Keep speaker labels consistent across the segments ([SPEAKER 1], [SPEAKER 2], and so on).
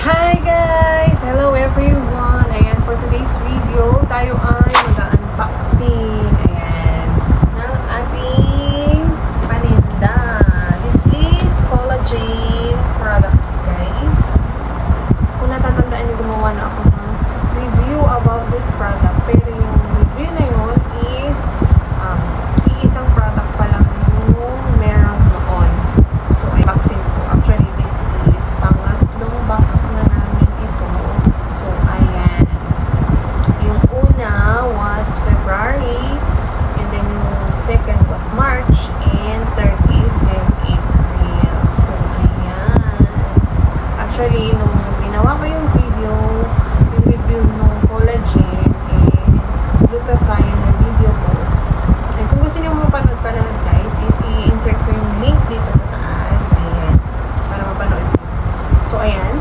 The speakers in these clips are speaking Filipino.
[SPEAKER 1] Hi guys! Hello everyone! Ayan, for today's video, tayo ay mag-unboxing. Ayan, ng ating paninda. This is collagen products, guys. Kung natatandaan niyo, gumawa na ako ng review about this product. Pero yung review na yun is iisang product pa lang yung meron noon. So, unboxing ko. Actually, this is pangatlong box na namin ito. So, ayan. Yung una was February, and then yung second was March, and third is ngayong April. So, ayan. Actually, nung ginawa ko yung video, yung review ng collagen, and glutathione na video ko. And kung gusto nyo mapanood pala, guys, is i-insert ko yung link dito sa taas. Ayan. Para mapanood nyo. So, ayan.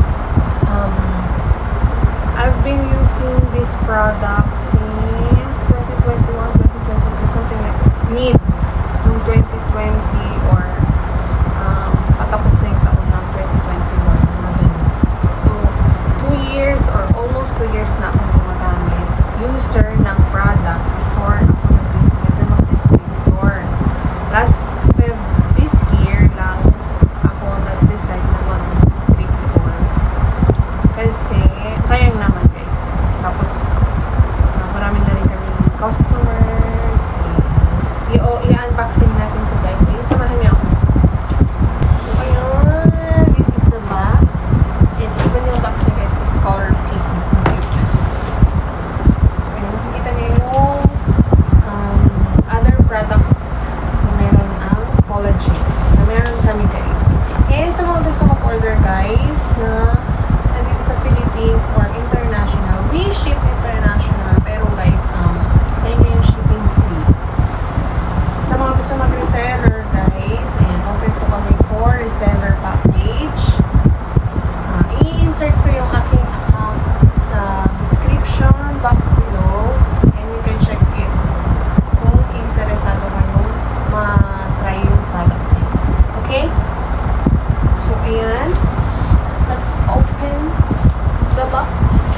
[SPEAKER 1] I've been using this product since 2021, 2022, something like mid ng 2020 or patapos na yung taon ng 2021. So, 2 years or almost 2 years na akong gumagamit user ng product before ako nag-decide na mag-distributor. Last Feb this year lang ako nag-decide na mag-distributor. Kasi, sayang naman guys. Tapos, marami na rin kaming customers. I-unboxing natin to guys. Ayun, samahan niyo ako. So, ayun. This is the box. And even yung box na guys is color pink. Cute. So, ayun. Nakikita niyo yung other products na meron ang collagen. Na meron kami guys. And sa mga gusto mag-order guys na nandito sa Philippines or international, we ship international. Pero guys, sa inyo yung shipping fee. Sa mga gusto mag-reseller guys, ayan, open po kami for reseller package. I-insert ko yung aking account sa description box below, and you can check it kung interesado kayo ma-try yung product guys. Okay? So, ayan. Let's open the box.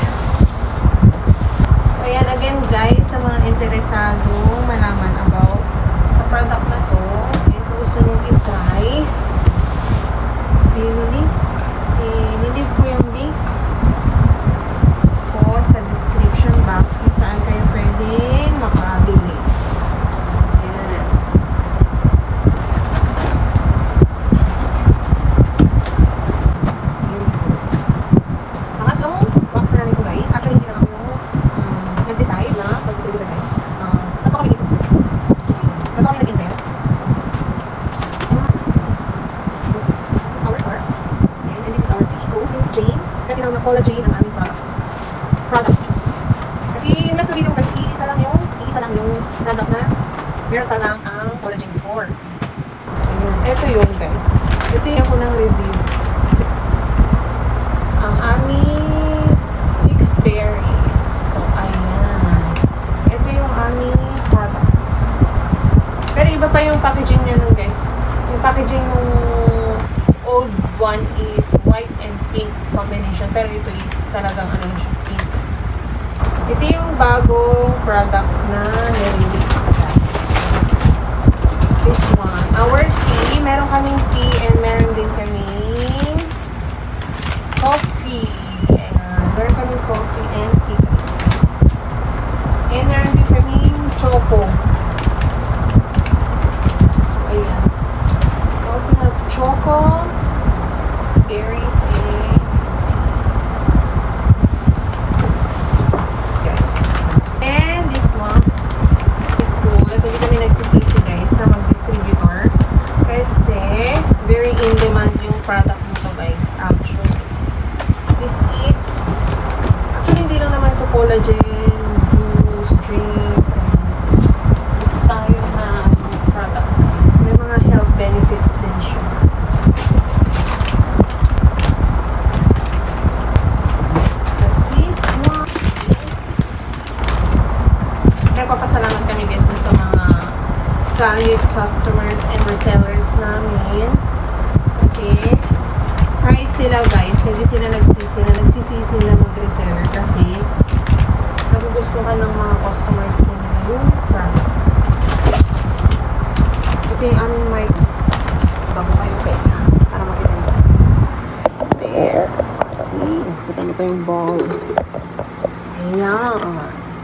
[SPEAKER 1] So, ayan, again guys, sa mga interesado malaman about sa product na to, and kung gusto nyo i-try, nililip ko yung link ko sa description box kung saan kayo pwedeng makabili. So, ayan. Pangatlong box na namin ito guys. Actually, hindi na ako nag-decide na pag-distributor guys. Tato kami dito. Tato kami nag-invest. This is our car. And this is our CEO, si Miss Jane. Kaya tinawag na collagen ang aming products. Kasi yung last na video guys, iisa lang yung product na meron pa lang ang collagen before. So, ito yun guys. Ito yung ako ng review. Ang aming experience. So, ayan. Ito yung aming product. Pero iba pa yung packaging niya nun guys. Yung packaging ng old one is white and pink combination. Pero ito is talagang ano siya, pink. Ito yung bagong product na nirelease. This one. Our tea. Meron kaming tea and meron din kaming coffee. Ayan. Meron kaming coffee and tea. And meron din kaming choco. So, ayan. We also have choco, berries, and tea. Guys. And this one, cool. Hindi kami nagsisisi guys sa mag-distributor. Kasi, very in demand yung product nito guys. Actually. This is, actually hindi lang naman ito collagen, juice, drinks, and tayo na product guys. May mga health benefits din siya. But this one, nagpapasalamat kami guys sa mga valued customers and resellers namin. Kasi kahit sila guys, hindi sila nagsisi sila mag-reseller kasi nagugustuhan ng mga customers nila yung product. Ito yung aming mic. Bago kayo guys ha, para makita nyo. There. See? Kita nyo pa yung ball. Ayan.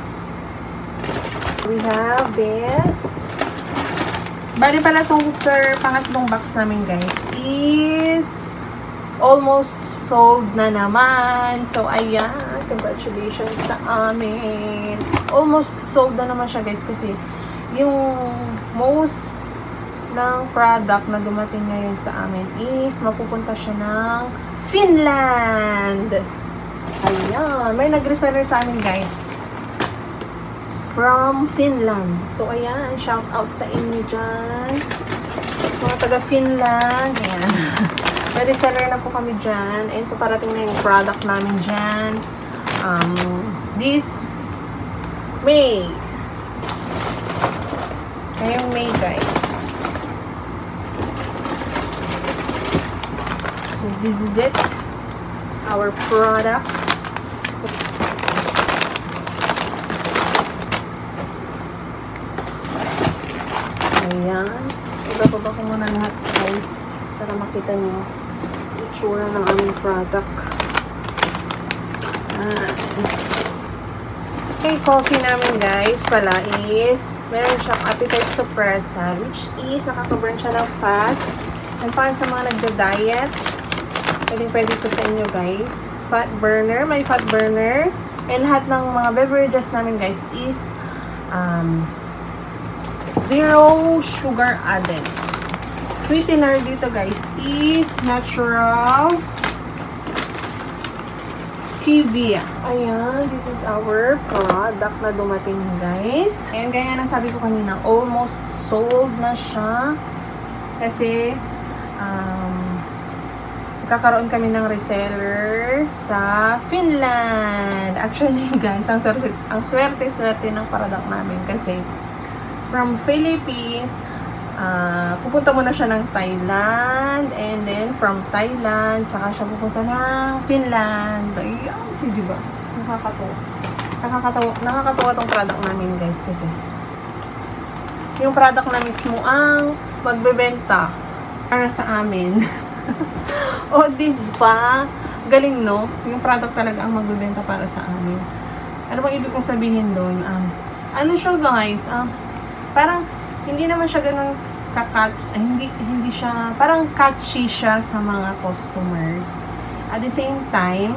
[SPEAKER 1] We have this. Bali pala itong pangatlong box namin guys is almost sold na naman. So, ayan. Congratulations sa amin. Almost sold na naman siya guys kasi yung most ng product na dumating ngayon sa amin is mapupunta siya ng Finland. Ayan. May nag-reseller sa amin guys. From Finland. So, ayan. Shout out sa inyo dyan. Mga taga-Finland. Ayan. May reseller na po kami dyan. And paparating na yung product namin dyan. This May. Ngayong May, guys. So, this is it. Our product. Ayan. Ibababa ko muna lahat, guys. Para makita nyo itsura ng aming product. Okay, coffee namin guys pala is meron siyang appetite suppressor which is nakaka-burn siya ng fats. And para sa mga nagda-diet, pwede po sa inyo guys. Fat burner, may fat burner. And lahat ng mga beverages namin guys is zero sugar added. Sweetener dito guys is natural stevia. Ayan, this is our product na dumating guys. And gaya na sabi ko kanina, almost sold na siya. Kasi kakaroon kami ng reseller sa Finland. Actually guys, ang swerte ng product namin kasi from Philippines, pupunta muna siya ng Thailand, and then from Thailand, tsaka siya pupunta ng Finland. Ayan, diba? Nakakatawa tong product namin guys kasi yung product na mismo ang magbebenta para sa amin. O diba? Galing no? Yung product talaga ang magbebenta para sa amin. Ano bang ibig kong sabihin doon? Ano siya guys? Parang hindi naman siya ganun hindi siya, parang catchy siya sa mga customers. At the same time,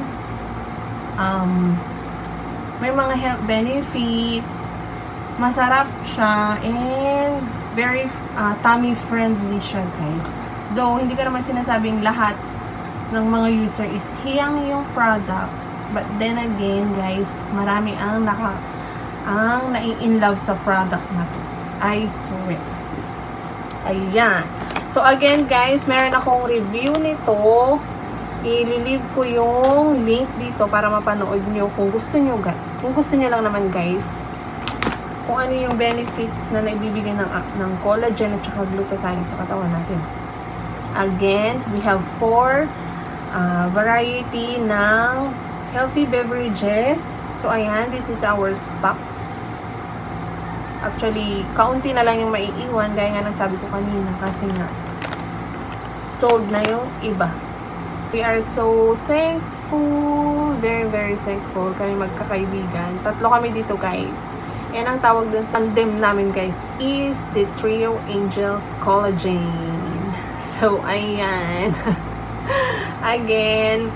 [SPEAKER 1] may mga health benefits, masarap siya, and very tummy friendly siya guys. Though, hindi ko naman sinasabing lahat ng mga user is hiyang yung product. But then again guys, marami ang nai-inlove sa product na to. I swear. Ayan. So, again, guys, meron akong review nito. I-leave ko yung link dito para mapanood nyo kung gusto nyo. Kung gusto nyo lang naman, guys, kung ano yung benefits na naibibigay ng collagen at saka glutathione sa katawan natin. Again, we have 4 variety ng healthy beverages. So, ayan, this is our stocks. Actually, kaunti na lang yung maiiwan gaya nga ng sabi ko kanina kasi nga sold na yung iba. We are so thankful, very very thankful kami magkakaibigan. 3 kami dito guys. And ang tawag dun sa tandem namin guys is the Trio Angels Collagen. So, ayan. Again,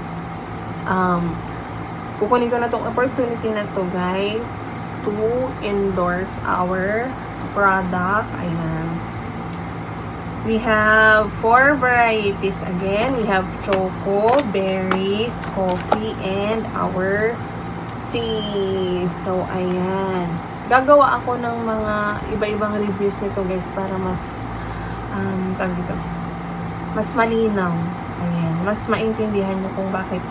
[SPEAKER 1] kukunin ko na tong opportunity na to guys to endorse our product. Ayan. We have 4 varieties again. We have choco, berries, coffee, and our tea. So, ayan. Gagawa ako ng mga iba-ibang reviews nito guys para mas mas malinaw. Ayan. Mas maintindihan nyo kung bakit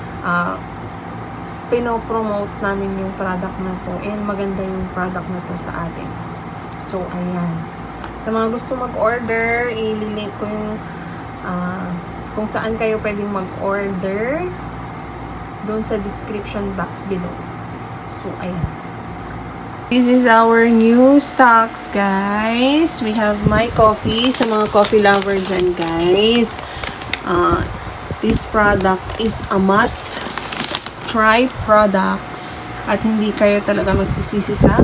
[SPEAKER 1] pinopromote namin yung product na to, and maganda yung product na to sa atin. So, ayan. Sa mga gusto mag-order, i-link ko yung kung saan kayo pwedeng mag-order doon sa description box below. So, ayan. This is our new stocks, guys. We have my coffee. Sa mga coffee lover dyan, guys. This product is a must-try products. At hindi kayo talaga magsisisi sa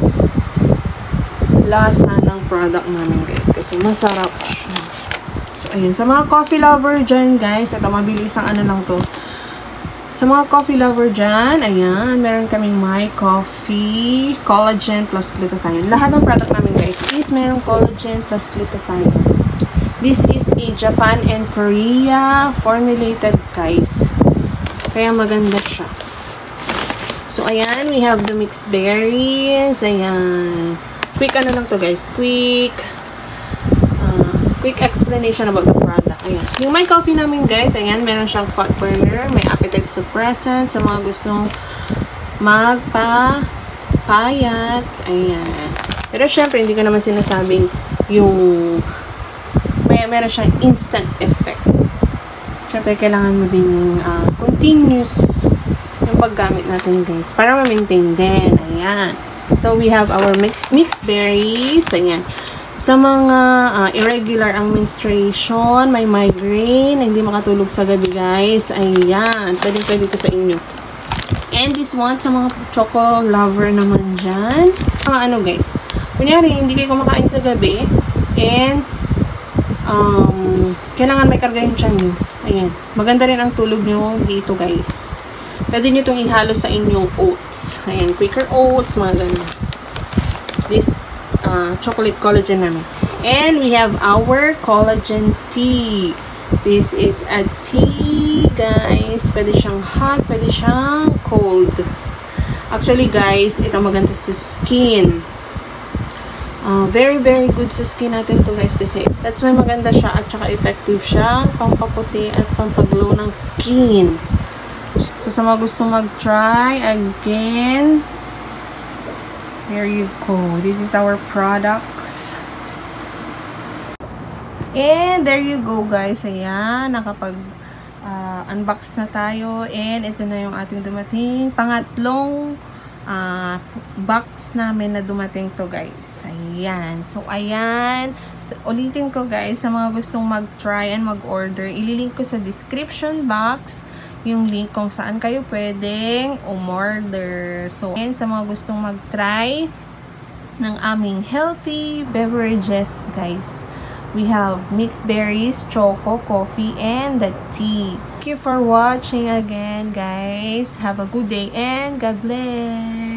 [SPEAKER 1] lasa ng product namin, guys. Kasi masarap siya. So, ayun. Sa mga coffee lover dyan, guys. Ito, mabilis ang ano lang to. Sa mga coffee lover dyan, ayan, meron kaming My Coffee, Collagen plus Glutathione. Lahat ng product namin, guys, is meron Collagen plus Glutathione. This is a Japan and Korea formulated, guys. Kaya maganda siya. So, ayan, we have the mixed berries. Ayan. Quick ano lang to, guys. Quick explanation about the product. Ayan. Yung My Coffee namin, guys, ayan, meron siyang fat burner, may appetite suppressant sa mga gustong magpapayat. Ayan. Pero syempre, hindi ko naman sinasabing yung meron siyang instant effect. Syempre, kailangan mo din continuous yung paggamit natin, guys, para ma-maintain din. Ayan. So, we have our mixed berries. Ayan. Sa mga irregular ang menstruation, may migraine, hindi makatulog sa gabi, guys. Ayan. Pwede ito sa inyo. And this one, sa mga choco lover naman dyan. Ano, guys. Kunyari, hindi kayo kumakain sa gabi. And, kailangan may karga yung tiyan nyo. Ayan. Maganda rin ang tulog nyo dito, guys. Pwede nyo itong ihalo sa inyong oats. Ayan. Quaker oats, mga ganun. This chocolate collagen namin. And we have our collagen tea. This is a tea, guys. Pwede siyang hot, pwede siyang cold. Actually, guys, ito maganda sa skin. Very, very good sa skin natin to, guys, kasi that's why maganda siya at saka effective siya. Pampaputi at pampaglow ng skin. So, sa mga gusto mag-try, again, there you go. This is our products. And there you go, guys. Ayan, nakapag-unbox na tayo. And ito na yung ating dumating. Pangatlong box namin na dumating to, guys. Ayan. So, ayan. So, ulitin ko, guys, sa mga gustong mag-try and mag-order, ililink ko sa description box yung link kung saan kayo pwedeng umorder. So, and sa mga gustong mag-try ng aming healthy beverages, guys, we have mixed berries, choco, coffee, and the tea. Thank you for watching again, guys. Have a good day and God bless.